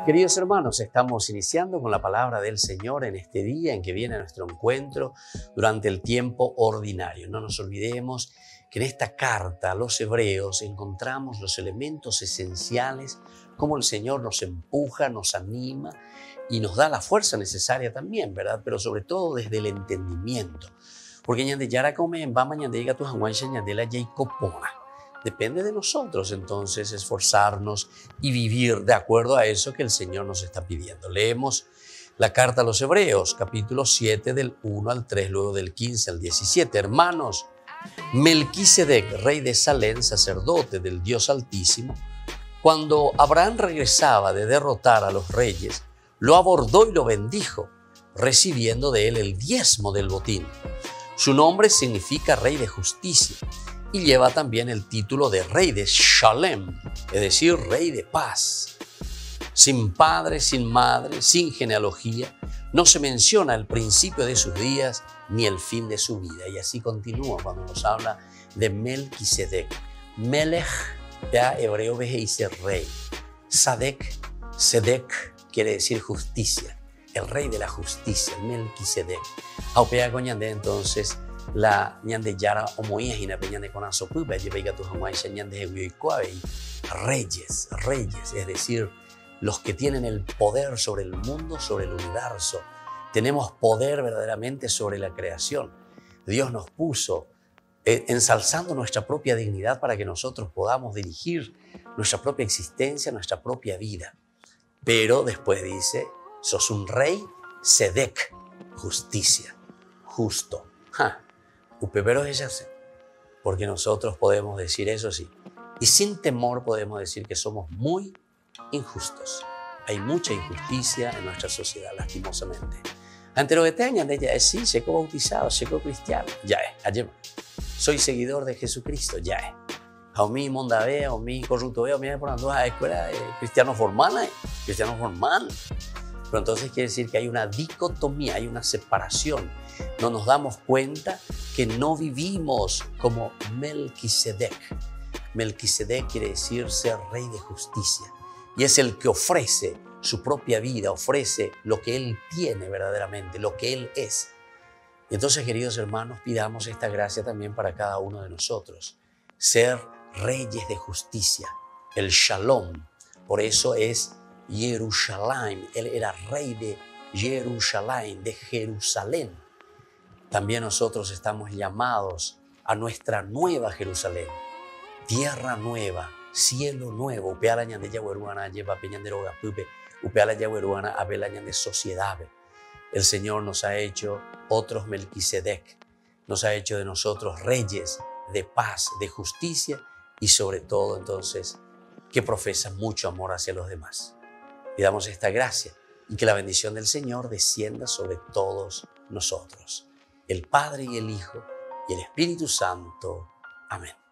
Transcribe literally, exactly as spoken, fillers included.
Queridos hermanos, estamos iniciando con la palabra del Señor en este día en que viene nuestro encuentro durante el tiempo ordinario. No nos olvidemos que en esta carta a los hebreos encontramos los elementos esenciales, cómo el Señor nos empuja, nos anima y nos da la fuerza necesaria también, ¿verdad? Pero sobre todo desde el entendimiento. Porque ñande yara come en bama ñande llega tu hanguancha ñande la yaicopona. Depende de nosotros entonces esforzarnos y vivir de acuerdo a eso que el Señor nos está pidiendo. Leemos la carta a los Hebreos, capítulo siete, del uno al tres, luego del quince al diecisiete. Hermanos, Melquisedec, rey de Salem, sacerdote del Dios Altísimo, cuando Abraham regresaba de derrotar a los reyes, lo abordó y lo bendijo, recibiendo de él el diezmo del botín. Su nombre significa rey de justicia y lleva también el título de rey de Shalem, es decir, rey de paz. Sin padre, sin madre, sin genealogía, no se menciona el principio de sus días ni el fin de su vida. Y así continúa cuando nos habla de Melquisedec. Melech, ya hebreo veje dice rey. Sadek, Sedek quiere decir justicia. El rey de la justicia, Melquisedec. Aupea coñande entonces la ñande yara omoía y na peñande con asopupa lleveiga tu hamuaisha ñande heguioicoabe reyes, reyes, es decir, los que tienen el poder sobre el mundo, sobre el universo. Tenemos poder verdaderamente sobre la creación. Dios nos puso eh, ensalzando nuestra propia dignidad para que nosotros podamos dirigir nuestra propia existencia, nuestra propia vida. Pero después dice, sos un rey, Sedec, justicia, justo. Ja. Upepero es ella, porque nosotros podemos decir eso sí. Y sin temor podemos decir que somos muy injustos. Hay mucha injusticia en nuestra sociedad, lastimosamente. Ante lo que tengan de ella es sí, seco bautizado, seco cristiano. Ya es, ayer. Soy seguidor de Jesucristo, ya es. A mí mondabe, a mí corrupto, a mí por andar a la escuela cristiano formal, cristiano formal. Pero entonces quiere decir que hay una dicotomía, hay una separación. No nos damos cuenta que no vivimos como Melquisedec. Melquisedec quiere decir ser rey de justicia. Y es el que ofrece su propia vida, ofrece lo que él tiene verdaderamente, lo que él es. Y entonces, queridos hermanos, pidamos esta gracia también para cada uno de nosotros. Ser reyes de justicia, el Shalom. Por eso es Jerusalén. Él era rey de Jerusalén, de Jerusalén. También nosotros estamos llamados a nuestra nueva Jerusalén, tierra nueva, cielo nuevo. Upeala ñande yagueruana lleva peñanderoga pupe, upeala yagueruana abela ñande sociedad. El Señor nos ha hecho otros Melquisedec, nos ha hecho de nosotros reyes de paz, de justicia y sobre todo entonces que profesan mucho amor hacia los demás. Pidamos esta gracia y que la bendición del Señor descienda sobre todos nosotros. El Padre y el Hijo y el Espíritu Santo. Amén.